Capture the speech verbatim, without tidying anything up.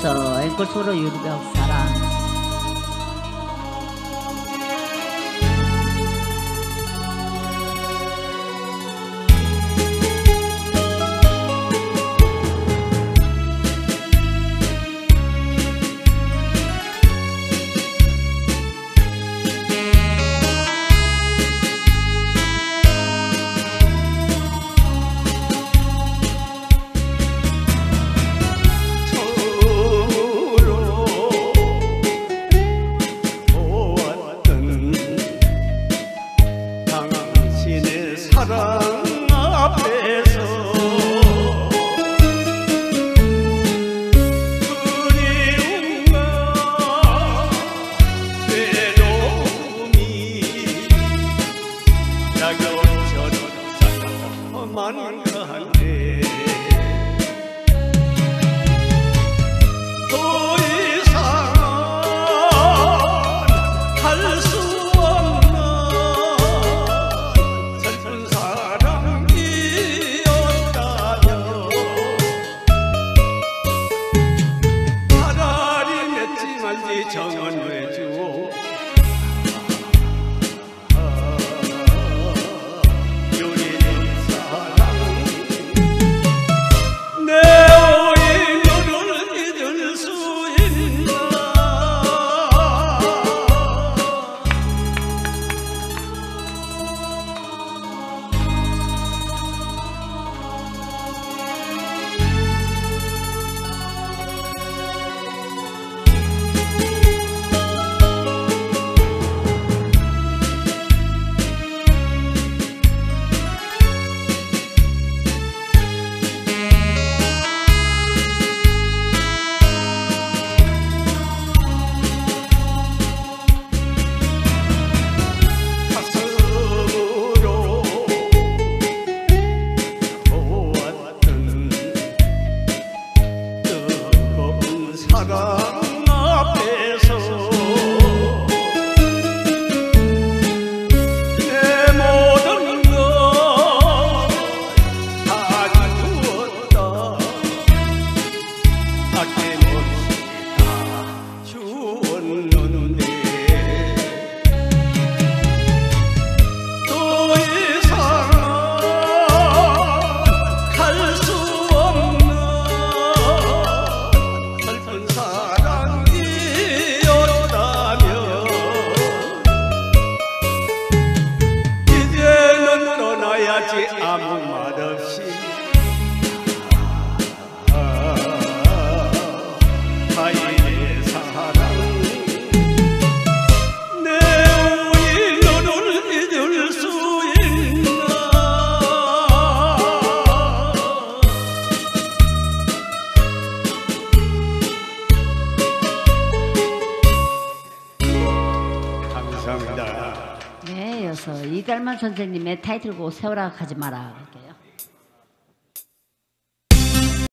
이어서 앵콜 소로 유리병 사랑. 사랑 앞에서 그리움과 외로움이 야경처럼 만가한데 더 이상 갈 수 없는 슬픈 사랑이었다면 차라리 맺지 말지 정언해 주오. 유리는 사랑 내 오이 너를 잊을 수 있나. 사랑 앞에서 내 모든 것 다 주었다. 아낌없이 다 주었는데 더 이상 갈 수 없는 슬픈 사랑이었다면 이제는 떠나야지 아무 말 없이. 타인의 사랑 내 우리 너를 잊을 수 있나. 감사합니다. 네, 이어서 이달만 선생님의 타이틀곡 세월아 가지 마라. 이렇게.